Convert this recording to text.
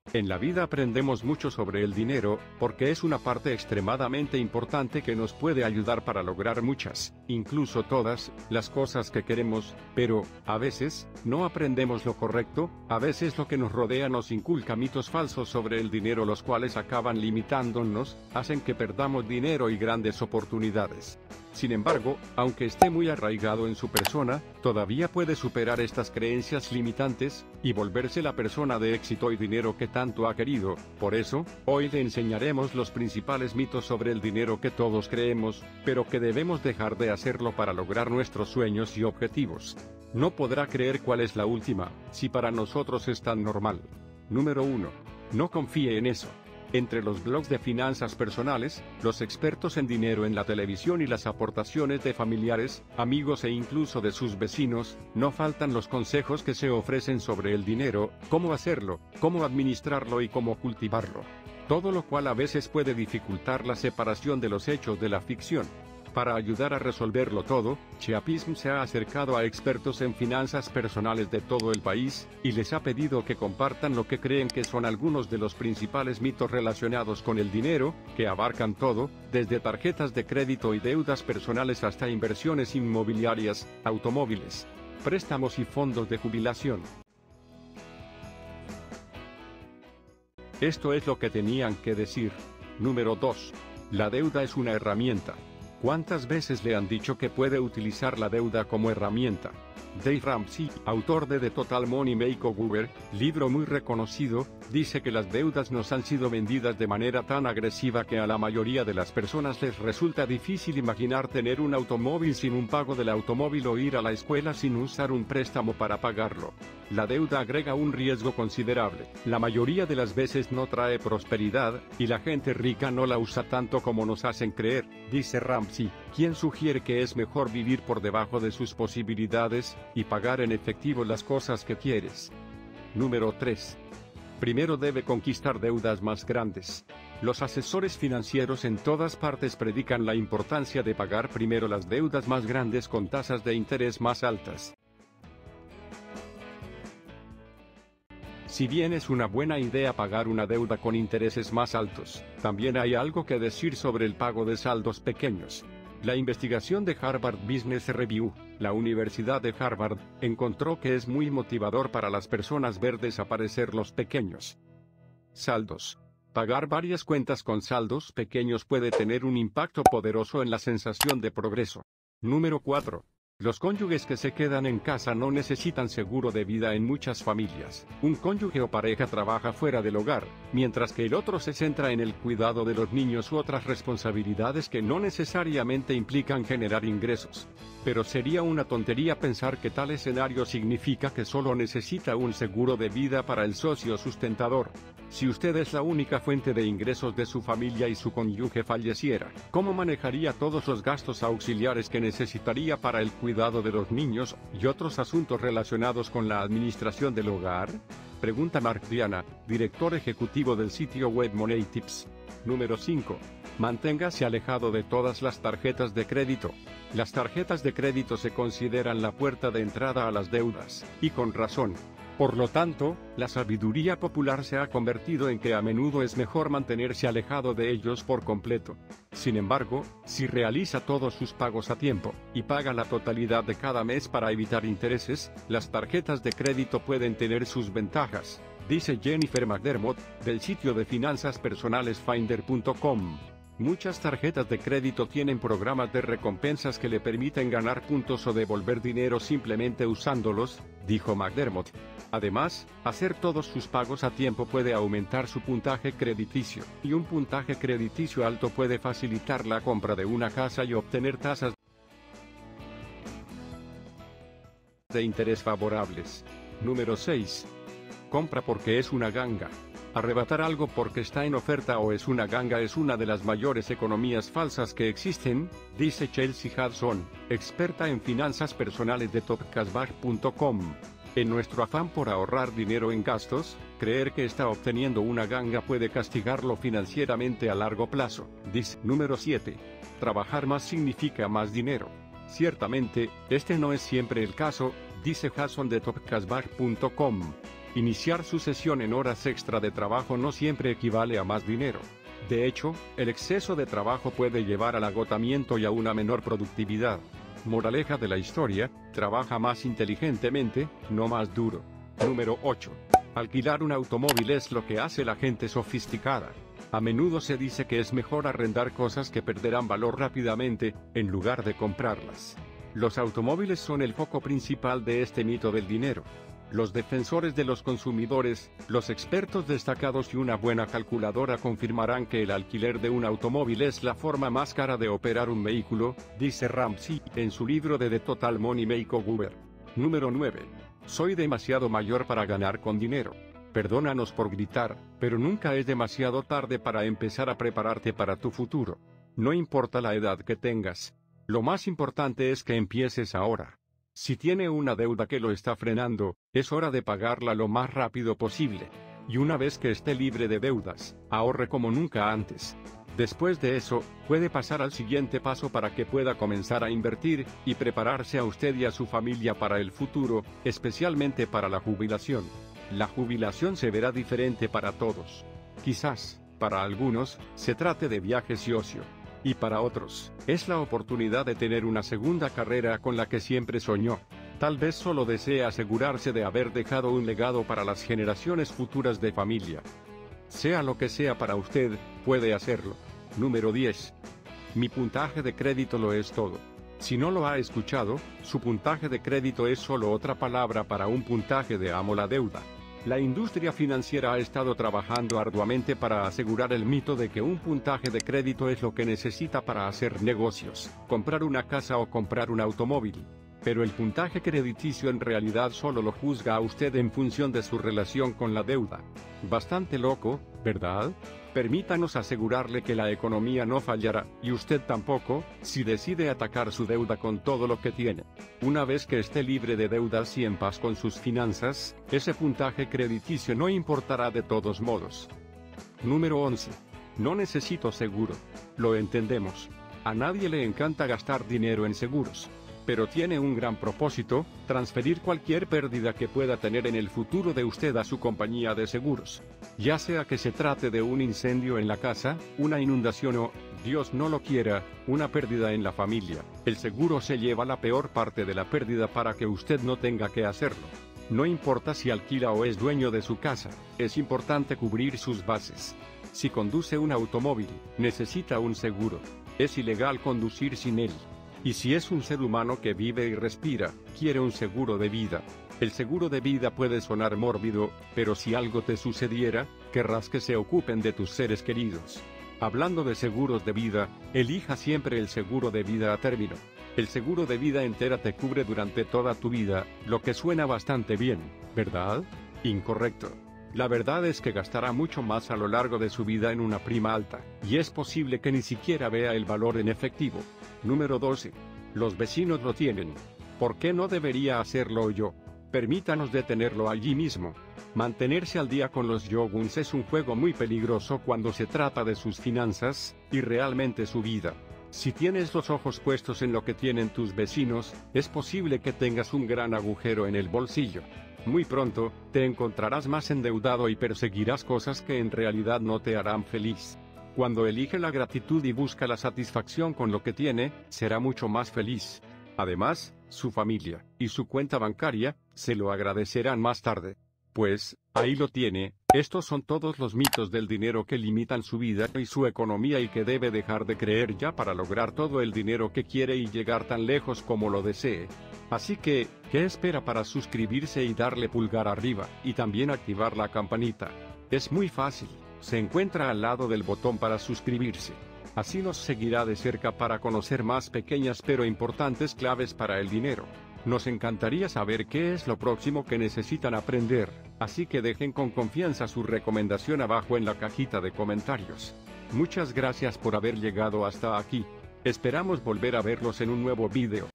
En la vida aprendemos mucho sobre el dinero, porque es una parte extremadamente importante que nos puede ayudar para lograr muchas, incluso todas, las cosas que queremos, pero, a veces, no aprendemos lo correcto, a veces lo que nos rodea nos inculca mitos falsos sobre el dinero los cuales acaban limitándonos, hacen que perdamos dinero y grandes oportunidades. Sin embargo, aunque esté muy arraigado en su persona, todavía puede superar estas creencias limitantes, y volverse la persona de éxito y dinero que tanto ha querido. Por eso, hoy le enseñaremos los principales mitos sobre el dinero que todos creemos, pero que debemos dejar de hacerlo para lograr nuestros sueños y objetivos. No podrá creer cuál es la última, si para nosotros es tan normal. Número 1. No confíe en eso. Entre los blogs de finanzas personales, los expertos en dinero en la televisión y las aportaciones de familiares, amigos e incluso de sus vecinos, no faltan los consejos que se ofrecen sobre el dinero, cómo hacerlo, cómo administrarlo y cómo cultivarlo. Todo lo cual a veces puede dificultar la separación de los hechos de la ficción. Para ayudar a resolverlo todo, Cheapism se ha acercado a expertos en finanzas personales de todo el país, y les ha pedido que compartan lo que creen que son algunos de los principales mitos relacionados con el dinero, que abarcan todo, desde tarjetas de crédito y deudas personales hasta inversiones inmobiliarias, automóviles, préstamos y fondos de jubilación. Esto es lo que tenían que decir. Número 2. La deuda es una herramienta. ¿Cuántas veces le han dicho que puede utilizar la deuda como herramienta? Dave Ramsey, autor de The Total Money Makeover, libro muy reconocido, dice que las deudas nos han sido vendidas de manera tan agresiva que a la mayoría de las personas les resulta difícil imaginar tener un automóvil sin un pago del automóvil o ir a la escuela sin usar un préstamo para pagarlo. La deuda agrega un riesgo considerable. La mayoría de las veces no trae prosperidad, y la gente rica no la usa tanto como nos hacen creer, dice Ramsey, quien sugiere que es mejor vivir por debajo de sus posibilidades, y pagar en efectivo las cosas que quieres. Número 3. Primero debe conquistar deudas más grandes. Los asesores financieros en todas partes predican la importancia de pagar primero las deudas más grandes con tasas de interés más altas. Si bien es una buena idea pagar una deuda con intereses más altos, también hay algo que decir sobre el pago de saldos pequeños. La investigación de Harvard Business Review, la Universidad de Harvard, encontró que es muy motivador para las personas ver desaparecer los pequeños saldos. Pagar varias cuentas con saldos pequeños puede tener un impacto poderoso en la sensación de progreso. Número 4. Los cónyuges que se quedan en casa no necesitan seguro de vida en muchas familias. Un cónyuge o pareja trabaja fuera del hogar, mientras que el otro se centra en el cuidado de los niños u otras responsabilidades que no necesariamente implican generar ingresos. Pero sería una tontería pensar que tal escenario significa que solo necesita un seguro de vida para el socio sustentador. Si usted es la única fuente de ingresos de su familia y su cónyuge falleciera, ¿cómo manejaría todos los gastos auxiliares que necesitaría para el cuidado de los niños y otros asuntos relacionados con la administración del hogar? Pregunta Mark Diana, director ejecutivo del sitio web Money Tips. Número 5. Manténgase alejado de todas las tarjetas de crédito. Las tarjetas de crédito se consideran la puerta de entrada a las deudas, y con razón. Por lo tanto, la sabiduría popular se ha convertido en que a menudo es mejor mantenerse alejado de ellos por completo. Sin embargo, si realiza todos sus pagos a tiempo, y paga la totalidad de cada mes para evitar intereses, las tarjetas de crédito pueden tener sus ventajas, dice Jennifer McDermott, del sitio de finanzas personales Finder.com. Muchas tarjetas de crédito tienen programas de recompensas que le permiten ganar puntos o devolver dinero simplemente usándolos, dijo McDermott. Además, hacer todos sus pagos a tiempo puede aumentar su puntaje crediticio, y un puntaje crediticio alto puede facilitar la compra de una casa y obtener tasas de interés favorables. Número 6. Compra porque es una ganga. Arrebatar algo porque está en oferta o es una ganga es una de las mayores economías falsas que existen, dice Chelsea Hudson, experta en finanzas personales de topcashback.com. En nuestro afán por ahorrar dinero en gastos, creer que está obteniendo una ganga puede castigarlo financieramente a largo plazo, dice. Número 7. Trabajar más significa más dinero. Ciertamente, este no es siempre el caso, dice Hudson de topcashback.com. Iniciar su sesión en horas extra de trabajo no siempre equivale a más dinero. De hecho, el exceso de trabajo puede llevar al agotamiento y a una menor productividad. Moraleja de la historia: trabaja más inteligentemente, no más duro. Número 8. Alquilar un automóvil es lo que hace la gente sofisticada. A menudo se dice que es mejor arrendar cosas que perderán valor rápidamente, en lugar de comprarlas. Los automóviles son el foco principal de este mito del dinero. Los defensores de los consumidores, los expertos destacados y una buena calculadora confirmarán que el alquiler de un automóvil es la forma más cara de operar un vehículo, dice Ramsey en su libro de The Total Money Makeover. Número 9. Soy demasiado mayor para ganar con dinero. Perdónanos por gritar, pero nunca es demasiado tarde para empezar a prepararte para tu futuro. No importa la edad que tengas. Lo más importante es que empieces ahora. Si tiene una deuda que lo está frenando, es hora de pagarla lo más rápido posible. Y una vez que esté libre de deudas, ahorre como nunca antes. Después de eso, puede pasar al siguiente paso para que pueda comenzar a invertir y prepararse a usted y a su familia para el futuro, especialmente para la jubilación. La jubilación se verá diferente para todos. Quizás, para algunos, se trate de viajes y ocio. Y para otros, es la oportunidad de tener una segunda carrera con la que siempre soñó. Tal vez solo desee asegurarse de haber dejado un legado para las generaciones futuras de familia. Sea lo que sea para usted, puede hacerlo. Número 10. Mi puntaje de crédito lo es todo. Si no lo ha escuchado, su puntaje de crédito es solo otra palabra para un puntaje de amo la deuda. La industria financiera ha estado trabajando arduamente para asegurar el mito de que un puntaje de crédito es lo que necesita para hacer negocios, comprar una casa o comprar un automóvil. Pero el puntaje crediticio en realidad solo lo juzga a usted en función de su relación con la deuda. Bastante loco, ¿verdad? Permítanos asegurarle que la economía no fallará, y usted tampoco, si decide atacar su deuda con todo lo que tiene. Una vez que esté libre de deudas y en paz con sus finanzas, ese puntaje crediticio no importará de todos modos. Número 11. No necesito seguro. Lo entendemos. A nadie le encanta gastar dinero en seguros. Pero tiene un gran propósito: transferir cualquier pérdida que pueda tener en el futuro de usted a su compañía de seguros. Ya sea que se trate de un incendio en la casa, una inundación o, Dios no lo quiera, una pérdida en la familia, el seguro se lleva la peor parte de la pérdida para que usted no tenga que hacerlo. No importa si alquila o es dueño de su casa, es importante cubrir sus bases. Si conduce un automóvil, necesita un seguro. Es ilegal conducir sin él. Y si es un ser humano que vive y respira, quiere un seguro de vida. El seguro de vida puede sonar mórbido, pero si algo te sucediera, querrás que se ocupen de tus seres queridos. Hablando de seguros de vida, elija siempre el seguro de vida a término. El seguro de vida entera te cubre durante toda tu vida, lo que suena bastante bien, ¿verdad? Incorrecto. La verdad es que gastará mucho más a lo largo de su vida en una prima alta, y es posible que ni siquiera vea el valor en efectivo. Número 12. Los vecinos lo tienen. ¿Por qué no debería hacerlo yo? Permítanos detenerlo allí mismo. Mantenerse al día con los Yoguns es un juego muy peligroso cuando se trata de sus finanzas, y realmente su vida. Si tienes los ojos puestos en lo que tienen tus vecinos, es posible que tengas un gran agujero en el bolsillo. Muy pronto, te encontrarás más endeudado y perseguirás cosas que en realidad no te harán feliz. Cuando elige la gratitud y busca la satisfacción con lo que tiene, será mucho más feliz. Además, su familia y su cuenta bancaria se lo agradecerán más tarde. Pues, ahí lo tiene. Estos son todos los mitos del dinero que limitan su vida y su economía y que debe dejar de creer ya para lograr todo el dinero que quiere y llegar tan lejos como lo desee. Así que, ¿qué espera para suscribirse y darle pulgar arriba, y también activar la campanita? Es muy fácil, se encuentra al lado del botón para suscribirse. Así nos seguirá de cerca para conocer más pequeñas pero importantes claves para el dinero. Nos encantaría saber qué es lo próximo que necesitan aprender, así que dejen con confianza su recomendación abajo en la cajita de comentarios. Muchas gracias por haber llegado hasta aquí. Esperamos volver a verlos en un nuevo video.